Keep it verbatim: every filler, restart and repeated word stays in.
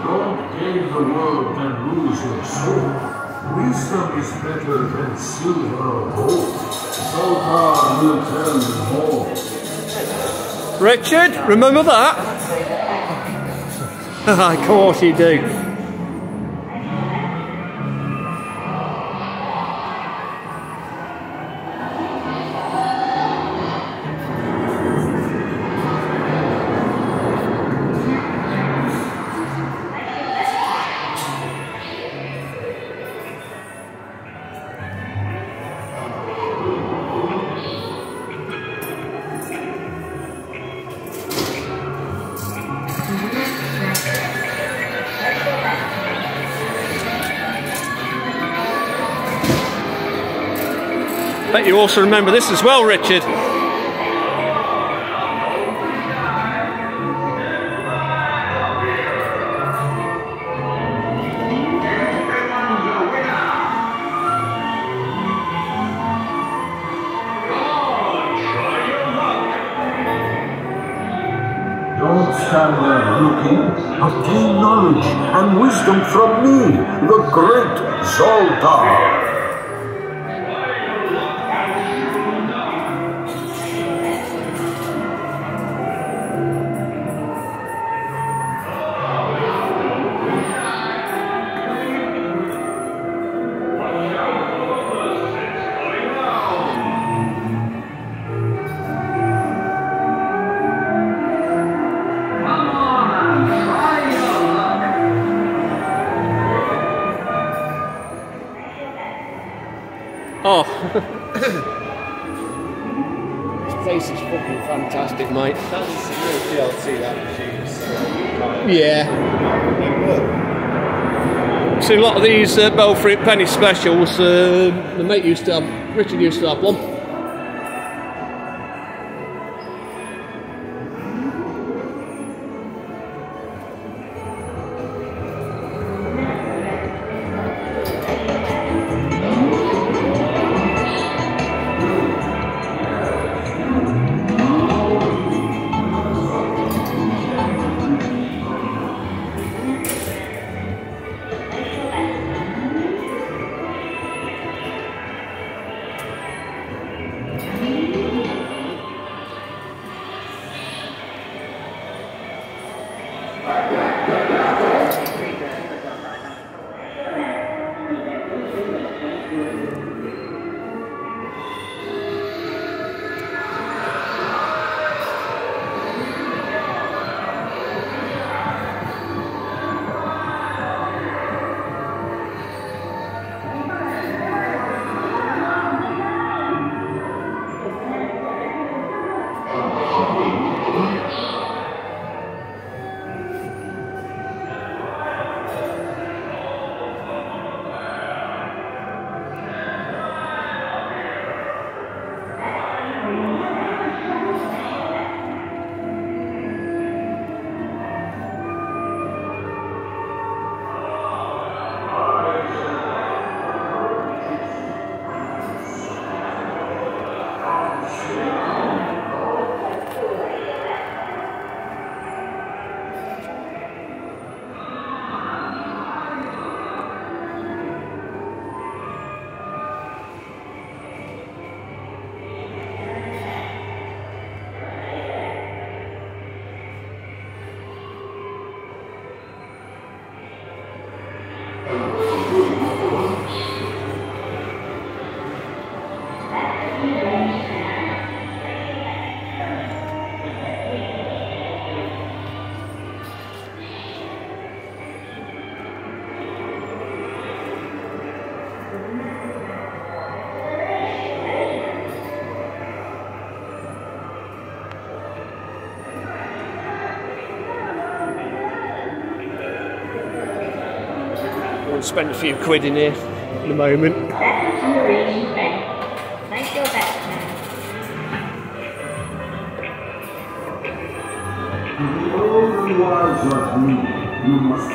Don't gain the world and lose your soul. Wisdom is better than silver or gold. Southport will tell you more. Richard, remember that? Of course you do. Bet you also remember this as well, Richard. Don't stand there looking. Obtain knowledge and wisdom from me, the great Southport. Oh, this place is fucking fantastic, mate. That is some real D L C, that machine. So, yeah. See a lot of these uh, Belfry penny specials. Uh, the mate used to have, Richard used to have one. We'll spend a few quid in here in a moment. Make your bet now. The only wise like me, you must